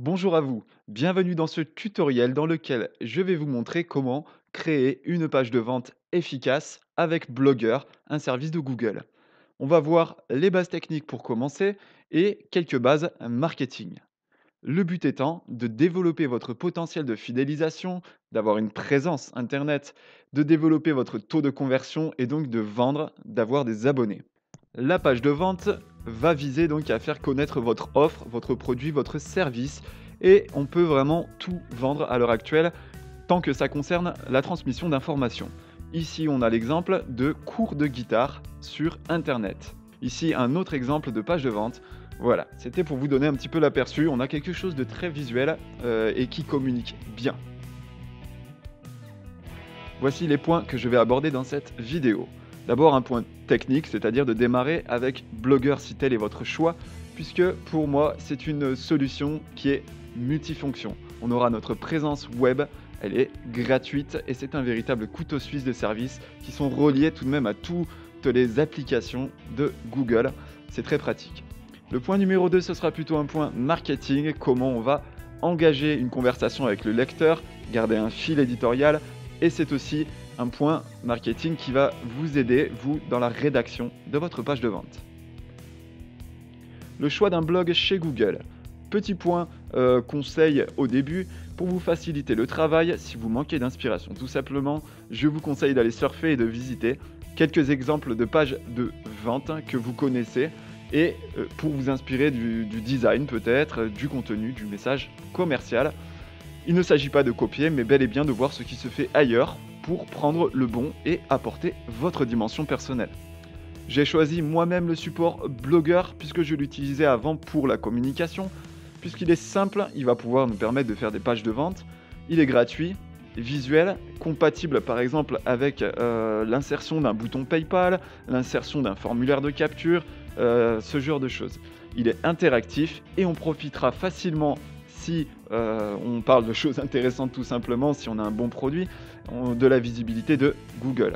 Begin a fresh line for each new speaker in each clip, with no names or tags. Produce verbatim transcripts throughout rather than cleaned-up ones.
Bonjour à vous, bienvenue dans ce tutoriel dans lequel je vais vous montrer comment créer une page de vente efficace avec Blogger, un service de Google. On va voir les bases techniques pour commencer et quelques bases marketing. Le but étant de développer votre potentiel de fidélisation, d'avoir une présence Internet, de développer votre taux de conversion et donc de vendre, d'avoir des abonnés. La page de vente va viser donc à faire connaître votre offre, votre produit, votre service et on peut vraiment tout vendre à l'heure actuelle tant que ça concerne la transmission d'informations. Ici, on a l'exemple de cours de guitare sur Internet. Ici, un autre exemple de page de vente. Voilà, c'était pour vous donner un petit peu l'aperçu. On a quelque chose de très visuel euh, et qui communique bien. Voici les points que je vais aborder dans cette vidéo. D'abord un point technique, c'est-à-dire de démarrer avec Blogger si tel est votre choix, puisque pour moi c'est une solution qui est multifonction. On aura notre présence web, elle est gratuite et c'est un véritable couteau suisse de services qui sont reliés tout de même à toutes les applications de Google. C'est très pratique. Le point numéro deux, ce sera plutôt un point marketing, comment on va engager une conversation avec le lecteur, garder un fil éditorial. Et c'est aussi un point marketing qui va vous aider, vous, dans la rédaction de votre page de vente. Le choix d'un blog chez Google. Petit point euh, conseil au début, pour vous faciliter le travail, si vous manquez d'inspiration tout simplement, je vous conseille d'aller surfer et de visiter quelques exemples de pages de vente que vous connaissez et euh, pour vous inspirer du, du design peut-être, du contenu, du message commercial. Il ne s'agit pas de copier, mais bel et bien de voir ce qui se fait ailleurs pour prendre le bon et apporter votre dimension personnelle. J'ai choisi moi-même le support Blogger puisque je l'utilisais avant pour la communication, puisqu'il est simple, il va pouvoir nous permettre de faire des pages de vente, il est gratuit, visuel, compatible par exemple avec euh, l'insertion d'un bouton PayPal, l'insertion d'un formulaire de capture, euh, ce genre de choses. Il est interactif et on profitera facilement si euh, on parle de choses intéressantes tout simplement, si on a un bon produit, on, de la visibilité de Google.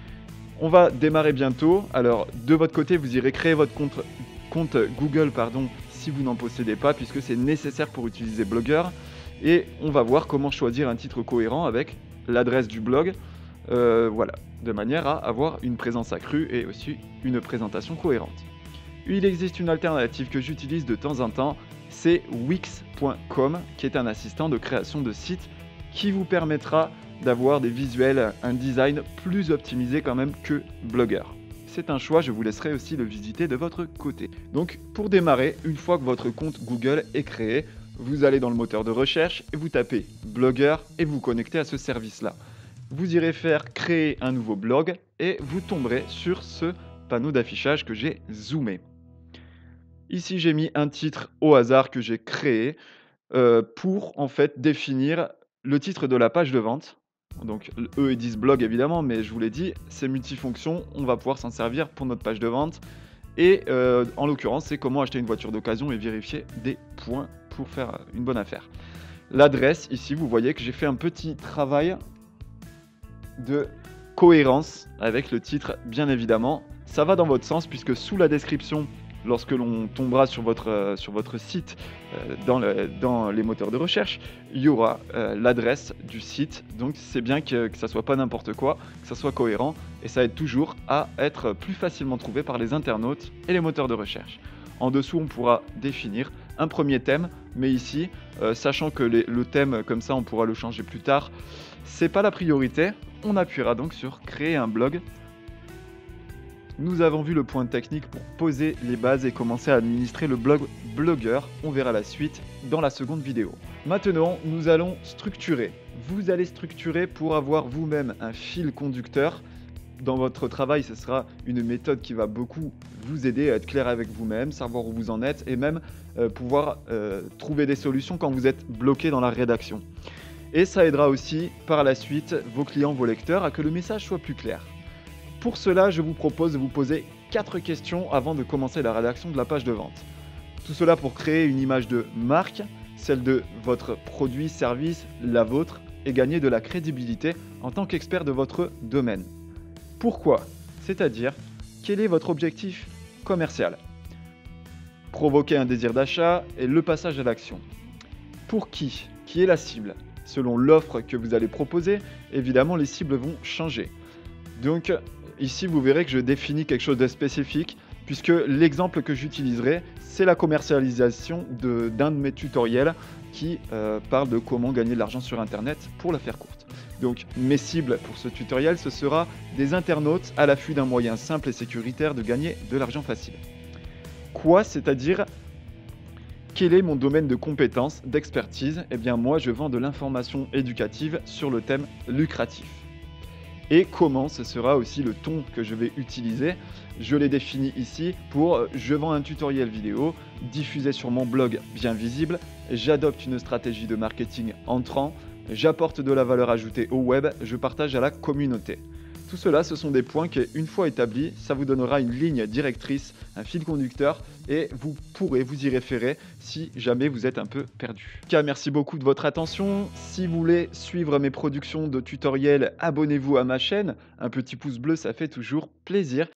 On va démarrer bientôt. Alors de votre côté, vous irez créer votre compte, compte Google pardon, si vous n'en possédez pas, puisque c'est nécessaire pour utiliser Blogger. Et on va voir comment choisir un titre cohérent avec l'adresse du blog, euh, voilà, de manière à avoir une présence accrue et aussi une présentation cohérente. Il existe une alternative que j'utilise de temps en temps, c'est wix point com qui est un assistant de création de sites qui vous permettra d'avoir des visuels, un design plus optimisé quand même que Blogger. C'est un choix, je vous laisserai aussi le visiter de votre côté. Donc pour démarrer, une fois que votre compte Google est créé, vous allez dans le moteur de recherche et vous tapez Blogger et vous connectez à ce service-là. Vous irez faire créer un nouveau blog et vous tomberez sur ce panneau d'affichage que j'ai zoomé. Ici, j'ai mis un titre au hasard que j'ai créé euh, pour en fait définir le titre de la page de vente. Donc eux ils disent blog évidemment, mais je vous l'ai dit, c'est multifonction, on va pouvoir s'en servir pour notre page de vente. Et euh, en l'occurrence, c'est comment acheter une voiture d'occasion et vérifier des points pour faire une bonne affaire. L'adresse, ici, vous voyez que j'ai fait un petit travail de cohérence avec le titre, bien évidemment. Ça va dans votre sens puisque sous la description, lorsque l'on tombera sur votre, euh, sur votre site euh, dans, le, dans les moteurs de recherche, il y aura euh, l'adresse du site. Donc c'est bien que, que ça soit pas n'importe quoi, que ça soit cohérent et ça aide toujours à être plus facilement trouvé par les internautes et les moteurs de recherche. En dessous, on pourra définir un premier thème, mais ici, euh, sachant que les, le thème, comme ça, on pourra le changer plus tard, c'est pas la priorité. On appuiera donc sur créer un blog. Nous avons vu le point technique pour poser les bases et commencer à administrer le blog Blogger. On verra la suite dans la seconde vidéo. Maintenant, nous allons structurer. Vous allez structurer pour avoir vous-même un fil conducteur. Dans votre travail, ce sera une méthode qui va beaucoup vous aider à être clair avec vous-même, savoir où vous en êtes et même euh, pouvoir euh, trouver des solutions quand vous êtes bloqué dans la rédaction. Et ça aidera aussi par la suite vos clients, vos lecteurs à que le message soit plus clair. Pour cela, je vous propose de vous poser quatre questions avant de commencer la rédaction de la page de vente. Tout cela pour créer une image de marque, celle de votre produit, service, la vôtre, et gagner de la crédibilité en tant qu'expert de votre domaine. Pourquoi? C'est-à-dire, quel est votre objectif commercial? Provoquer un désir d'achat et le passage à l'action. Pour qui? Qui est la cible? Selon l'offre que vous allez proposer, évidemment, les cibles vont changer. Donc, ici, vous verrez que je définis quelque chose de spécifique, puisque l'exemple que j'utiliserai, c'est la commercialisation de- d'un de, mes tutoriels qui euh, parle de comment gagner de l'argent sur Internet pour la faire courte. Donc, mes cibles pour ce tutoriel, ce sera des internautes à l'affût d'un moyen simple et sécuritaire de gagner de l'argent facile. Quoi? C'est-à-dire, quel est mon domaine de compétence, d'expertise? Eh bien, moi, je vends de l'information éducative sur le thème lucratif. Et comment? Ce sera aussi le ton que je vais utiliser. Je l'ai défini ici pour euh, je vends un tutoriel vidéo diffusé sur mon blog bien visible, j'adopte une stratégie de marketing entrant, j'apporte de la valeur ajoutée au web, je partage à la communauté. Tout cela, ce sont des points qui, une fois établis, ça vous donnera une ligne directrice, un fil conducteur, et vous pourrez vous y référer si jamais vous êtes un peu perdu. En tout cas, merci beaucoup de votre attention. Si vous voulez suivre mes productions de tutoriels, abonnez-vous à ma chaîne. Un petit pouce bleu, ça fait toujours plaisir.